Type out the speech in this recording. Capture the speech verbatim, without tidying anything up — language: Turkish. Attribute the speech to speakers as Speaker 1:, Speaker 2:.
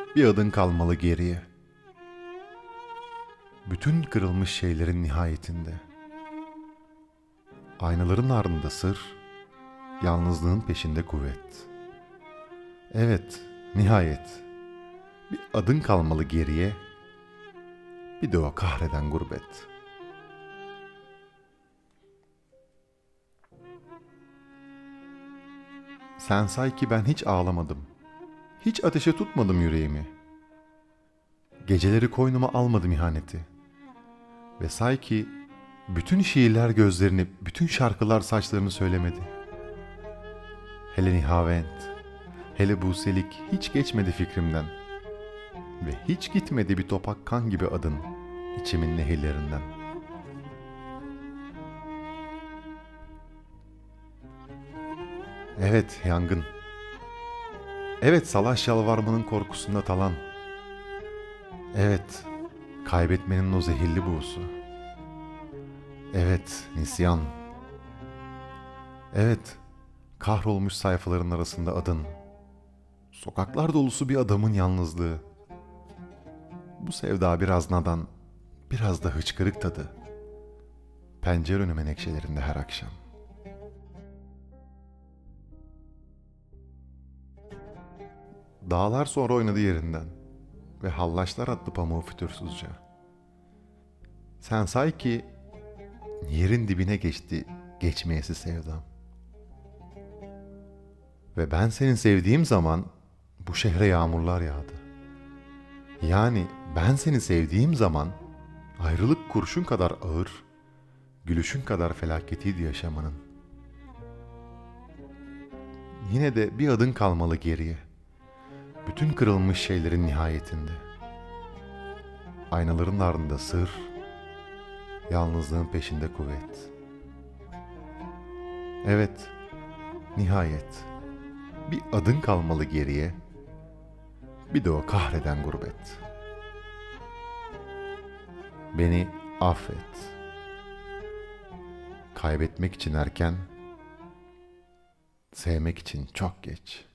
Speaker 1: bir adın kalmalı geriye. Bütün kırılmış şeylerin nihayetinde. Aynaların ardında sır, yalnızlığın peşinde kuvvet. Evet, nihayet bir adın kalmalı geriye, bir de o kahreden gurbet. Sen say ki ben hiç ağlamadım, hiç ateşe tutmadım yüreğimi. Geceleri koynuma almadım ihaneti. Ve say ki bütün şiirler gözlerini, bütün şarkılar saçlarını söylemedi. Hele Nihavent, hele Buselik hiç geçmedi fikrimden. Ve hiç gitmedi bir topak kan gibi adın içimin nehirlerinden. Evet yangın, evet salaş yalvarmanın korkusunda talan. Evet, kaybetmenin o zehirli buğusu. Evet, nisyan. Evet, kahrolmuş sayfaların arasında adın. Sokaklar dolusu bir adamın yalnızlığı. Bu sevda biraz nadan, biraz da hıçkırık tadı. Pencere önü menekşelerinde her akşam. Dağlar sonra oynadı yerinden ve hallaçlar attı pamuğu fütursuzca. Sen say ki yerin dibine geçti geçmeyesi sevdam. Ve ben senin sevdiğim zaman bu şehre yağmurlar yağdı. Yani ben seni sevdiğim zaman ayrılık kurşun kadar ağır, gülüşün kadar felaketiydi yaşamanın. Yine de bir adın kalmalı geriye. Bütün kırılmış şeylerin nihayetinde. Aynaların ardında sır, yalnızlığın peşinde kuvvet. Evet, nihayet bir adın kalmalı geriye, bir de o kahreden gurbet. Beni affet. Kaybetmek için erken, sevmek için çok geç.